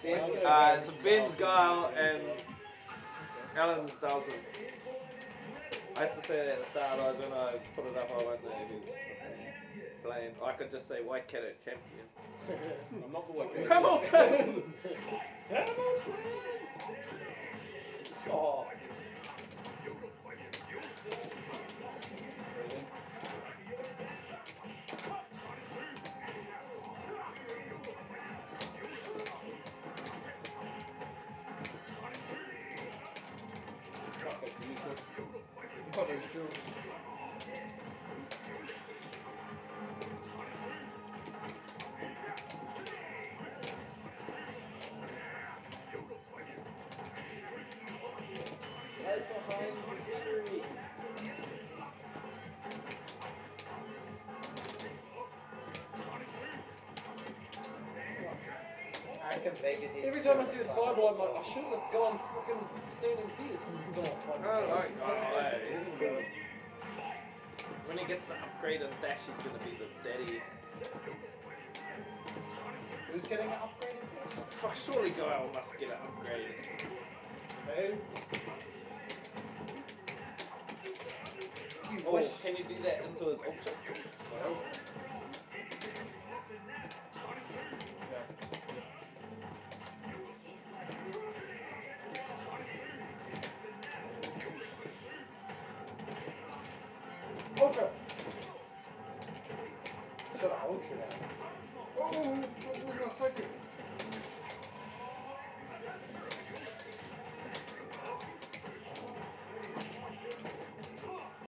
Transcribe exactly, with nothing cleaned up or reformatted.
Uh, it's Ben's Guile and Alan's Dhalsim. I have to say that at the start, otherwise when I put it up I won't know who's playing. I could just say White Cat at champion. I'm not the White Cat. Hamilton! Hamilton! Oh. Got those jewels. Right behind the scenery. I can make it. Every time I see this Bible, I'm like, I should have just gone fucking standing fierce. Oh, like, oh, he's good. When he gets the upgrade and dash, he's gonna be the daddy. Who's getting it upgraded? Fuck, surely Guile must get it upgraded. Who? You Oh, wish. can you do that into his ultra? Well. Ultra! Should have ultra that. Oh, what was my second?